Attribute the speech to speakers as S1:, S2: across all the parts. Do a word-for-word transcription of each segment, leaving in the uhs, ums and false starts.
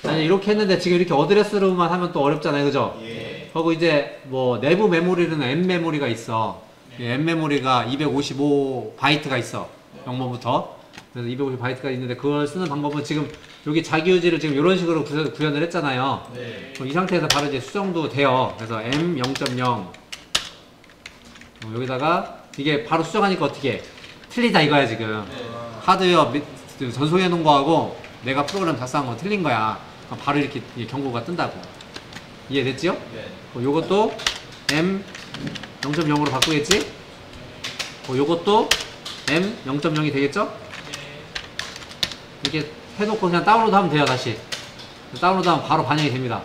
S1: 아니 이렇게 했는데 지금 이렇게 어드레스로만 하면 또 어렵잖아요, 그죠?
S2: 예.
S1: 그리고 이제 뭐 내부 메모리는 M 메모리가 있어. 네. M 메모리가 이백오십오 바이트가 있어. 영 번부터. 그래서 이백오십 바이트가 있는데 그걸 쓰는 방법은 지금 여기 자기유지를 지금 이런 식으로 구현, 구현을 했잖아요.
S2: 네.
S1: 이 상태에서 바로 이제 수정도 돼요. 그래서 엠 영 점 영 어, 여기다가 이게 바로 수정하니까 어떻게 해? 틀리다 이거야 지금.
S2: 네.
S1: 하드웨어 전송해 놓은 거하고 내가 프로그램 작성한 거 틀린 거야. 바로 이렇게 경고가 뜬다고. 이해됐지요?
S2: 네.
S1: 어, 요것도 엠 영 점 영으로 바꾸겠지? 어, 요것도 엠 영 점 영이 되겠죠? 이렇게 해놓고 그냥 다운로드 하면 돼요. 다시 다운로드 하면 바로 반영이 됩니다.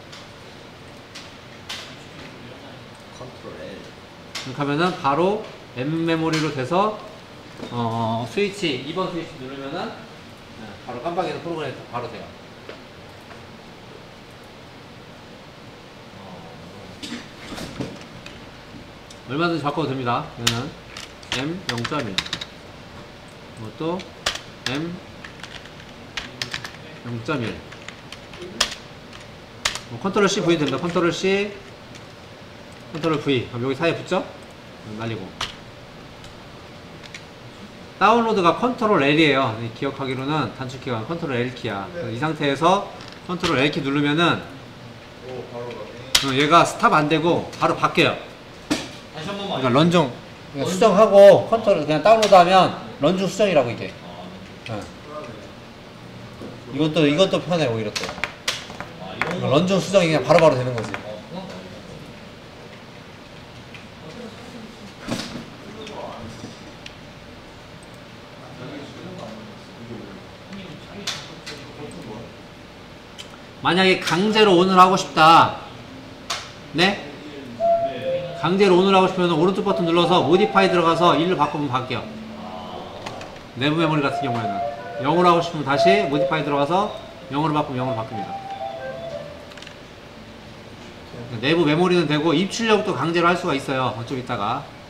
S2: 컨트롤 L.
S1: 이렇게 하면은 바로 M 메모리로 돼서 어, 스위치 이 번 스위치 누르면은 네, 바로 깜빡이는 프로그램이 바로 돼요. 얼마든지 바꿔도 됩니다. 얘는 엠 영 점 일 이것도 엠 영 점 일 뭐 컨트롤 C V 됩니다. 컨트롤 C 컨트롤 V 그럼 여기 사이에 붙죠? 날리고 다운로드가 컨트롤 L이에요. 기억하기로는 단축키가 컨트롤 L키야. 이 상태에서 컨트롤 L키 누르면은
S2: 오, 바로 가네.
S1: 얘가 스탑 안되고 바로 바뀌어요.
S2: 다시 한 번만.
S1: 그러니까 런중 그냥 수정하고 컨트롤 그냥 다운로드하면 런중 수정이라고 이게. 네. 이것도 이것도 편해 오히려 또.
S2: 아, 이런 거.
S1: 런중 수정이 그냥 바로바로 되는 거지. 만약에 강제로 온을 하고 싶다. 네? 강제로 온을 하고 싶으면 오른쪽 버튼 눌러서 모디파이 들어가서 일로 바꾸면 바뀌어. 내부 메모리 같은 경우에는 영어로 하고 싶으면 다시 모디파이 들어가서 영어로 바꾸면 영어로 바뀝니다. 내부 메모리는 되고 입출력도 강제로 할 수가 있어요. 좀 이따가.